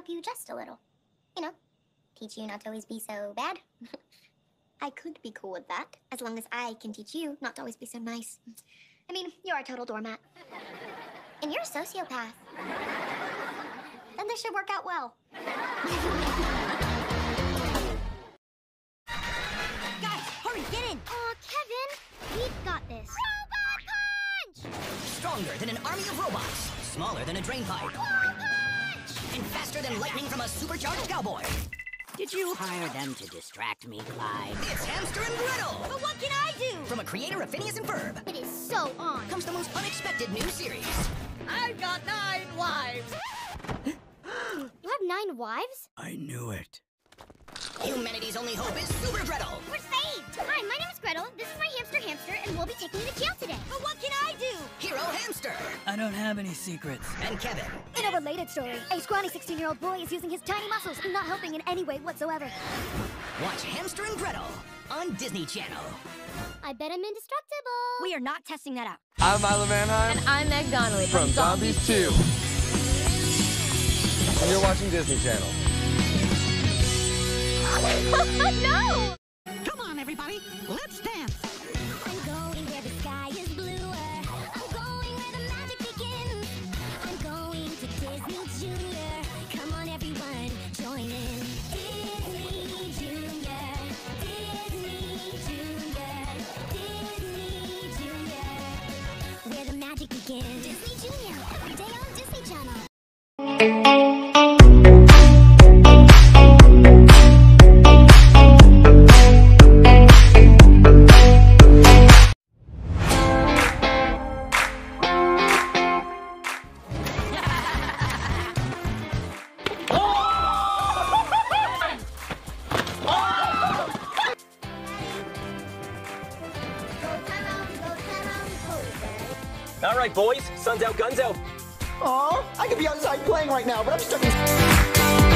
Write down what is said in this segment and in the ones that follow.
you just a little. You know, teach you not to always be so bad. I could be cool with that, as long as I can teach you not to always be so nice. I mean, you're a total doormat. And you're a sociopath. Then this should work out well. Guys, hurry, get in! Aw, Kevin, we've got this. Robot punch! Stronger than an army of robots, smaller than a drain pipe, and faster than lightning from a supercharged cowboy. Did you hire them to distract me, Clyde? It's Hamster and Gretel! But what can I do? From a creator of Phineas and Ferb It is so on. comes the most unexpected new series. I've got 9 wives! You have 9 wives? I knew it. Humanity's only hope is Super Gretel. We're saved! Hi, my name is Gretel. This is my hamster, and we'll be taking you to jail today. But what can I do? Hero Hamster I don't have any secrets. and Kevin. In a related story, a scrawny 16-year-old boy is using his tiny muscles and not helping in any way whatsoever. Watch Hamster and Gretel on Disney Channel. I bet I'm indestructible. We are not testing that out. I'm Milo Manheim And I'm Meg Donnelly from Zombies 2. And you're watching Disney Channel. No! Come on, everybody, let's dance. I'm going where the sky is bluer. I'm going where the magic begins. I'm going to Disney Junior. Come on, everyone, join in. Disney Junior. Disney Junior. Disney Junior. Where the magic begins. Disney Junior. Every day on Disney Channel. All right, boys, sun's out, guns out. Aw, I could be outside playing right now, but I'm stuck in...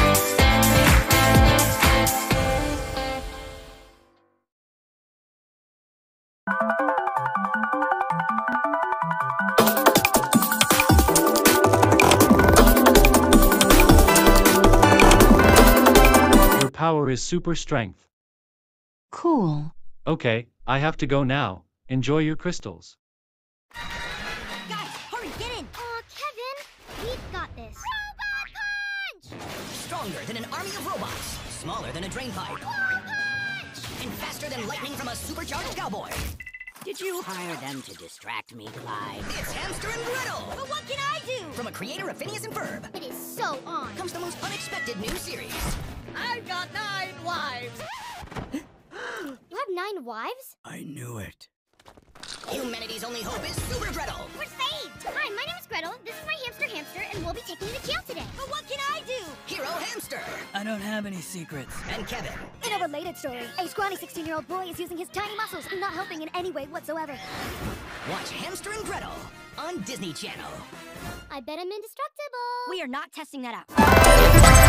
Your power is super strength. Cool. Okay, I have to go now. Enjoy your crystals. Guys, hurry, get in! Aw, Kevin, we've got this. Robot punch! Stronger than an army of robots, smaller than a drain pipe, and faster than lightning from a supercharged cowboy. Did you hire them to distract me, Clyde? It's Hamster and Gretel. But what can I do? From a creator of Phineas and Ferb It is so on. comes the most unexpected new series. I've got 9 wives! You have 9 wives? I knew it. Humanity's only hope is Super Gretel. We're saved! Hi, my name is Gretel. This is my hamster, and we'll be taking you to jail today. But what can I do? Hero Hamster I don't have any secrets. and Kevin. In a related story, a scrawny 16-year-old boy is using his tiny muscles and not helping in any way whatsoever. Watch Hamster and Gretel on Disney Channel. I bet I'm indestructible. We are not testing that out.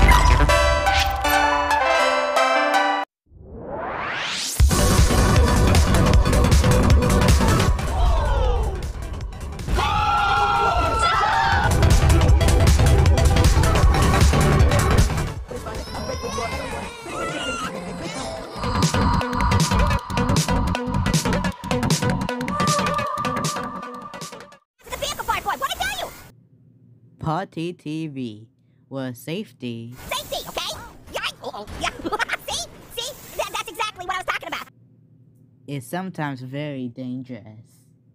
Partee TV was safety. Safety, okay? Yeah. See? That's exactly what I was talking about. Is sometimes very dangerous.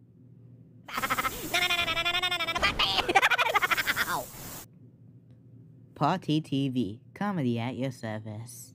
Ow. Partee TV, comedy at your service.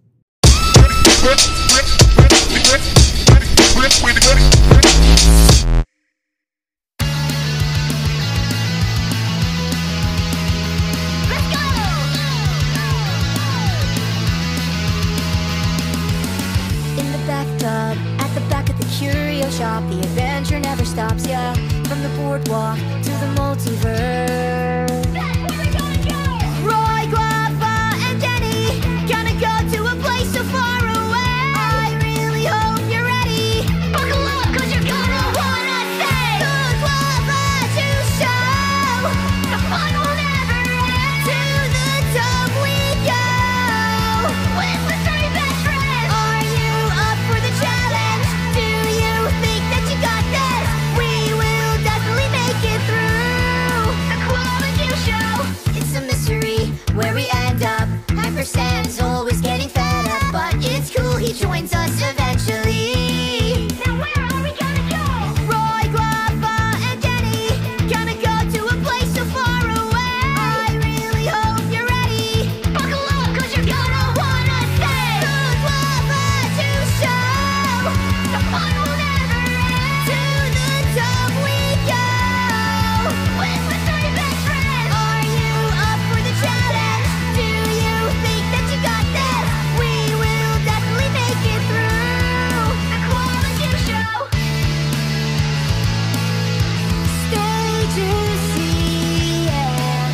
In the bathtub, at the back of the curio shop, the adventure never stops, yeah. From the boardwalk to the multiverse. Where we gonna go? Roy, Guava, and Jenny gonna go to a place so far away. I really hope you're ready. Buckle up, 'cause you're gonna wanna say good Guava to show. The fun will never end. To the top. on will never end. To the top we go. With my three best friends. Are you up for the challenge? Do you think that you got this? We will definitely make it through the quality show. Stay to see it.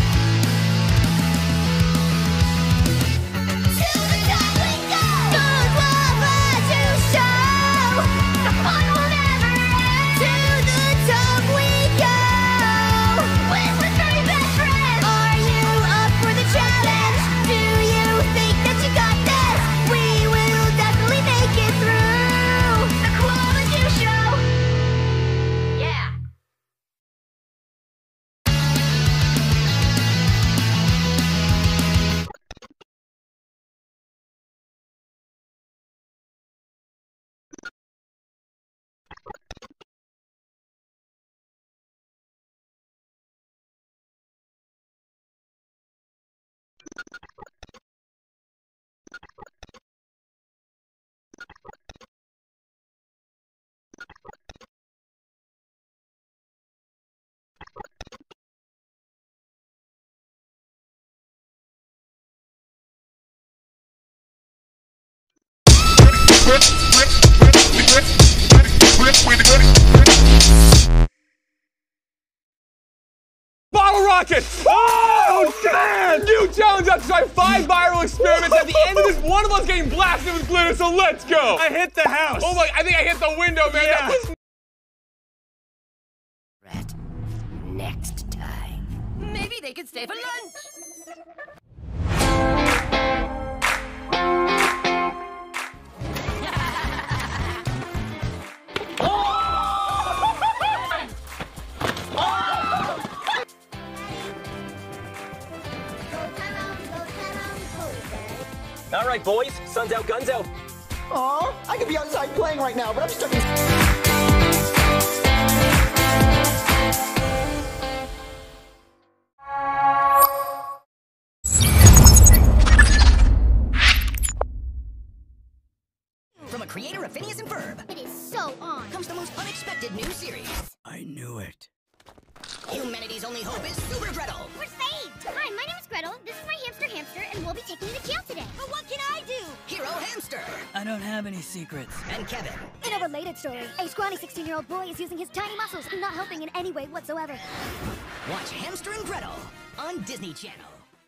To the top we go. Good love to show. The fun will never end. To the top we go. With my three best friends. Are you up for the challenge? Do you think that you got this? We will definitely make it through the quality show. Yeah. Bottle rocket! Oh, damn! New challenge up to try 5 viral experiments. At the end of this, one of us getting blasted with glitter, so let's go! I hit the house. Oh my, I think I hit the window, man. Yeah. That was Rat. Next time. Maybe they could stay for lunch. All right, boys. Sun's out, guns out. Aw, I could be outside playing right now, but I'm stuck in... From a creator of Phineas and Ferb It is so on. comes the most unexpected new series. I knew it. Humanity's only hope is Super Gretel. We're saved! Hi, my name is Gretel. This is my hamster, and we'll be taking you to jail today. But what can I do? Hero Hamster. I don't have any secrets. And Kevin. In a related story, a scrawny 16-year-old boy is using his tiny muscles and not helping in any way whatsoever. Watch Hamster and Gretel on Disney Channel.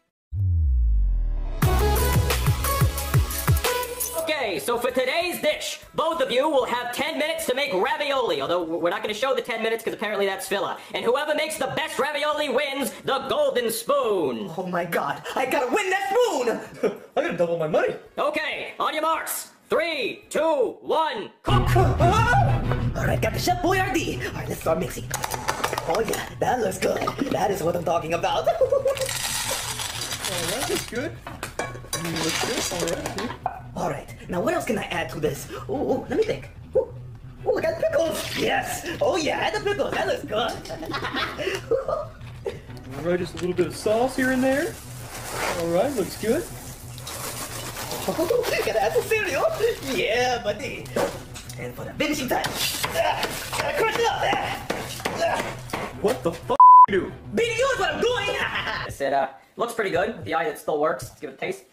Okay, so for today's dish, both of you will have 10 minutes to make ravioli, although we're not going to show the 10 minutes because apparently that's filler. And whoever makes the best ravioli wins the golden spoon. Oh my god, I gotta win that spoon! I gotta double my money. Okay, on your marks. 3, 2, 1, cook! Alright, got the Chef Boyardee. Alright, let's start mixing. Oh yeah, that looks good. That is what I'm talking about. Alright, that's good. Looks good, alright. Alright, now what else can I add to this? Oh, let me think. Oh, I got pickles! Yes! Oh yeah, add the pickles, that looks good. Alright, just a little bit of sauce here and there. Alright, looks good. Oh, gotta add the cereal. Yeah, buddy. And for the finishing touch, crunch it up. What the fuck you do? Beating you is what I'm doing. I said, looks pretty good. The eye that still works. Let's give it a taste.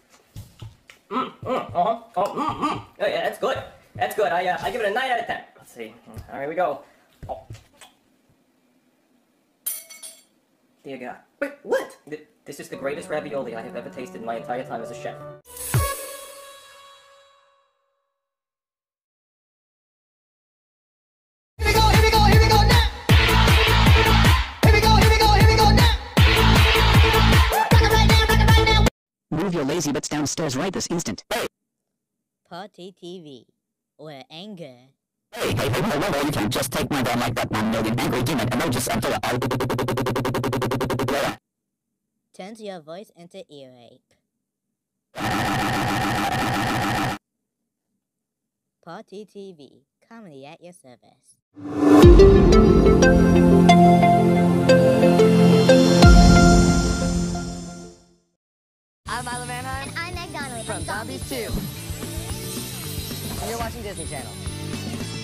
Yeah, that's good. That's good. I give it a 9 out of 10. Let's see. All right, here we go. Oh. Dear God. Wait, what? This is the greatest ravioli I have ever tasted in my entire time as a chef. Move your lazy butts downstairs right this instant. Hey! Partee TV, where anger. Hey, no, you can't just take my gun like that 1 million angry demon and I'll just throw it out. Turns your voice into ear rape. Partee TV, comedy at your service. I'm Isla Manheim. And I'm Meg Donnelly From Zombies 2. And you're watching Disney Channel.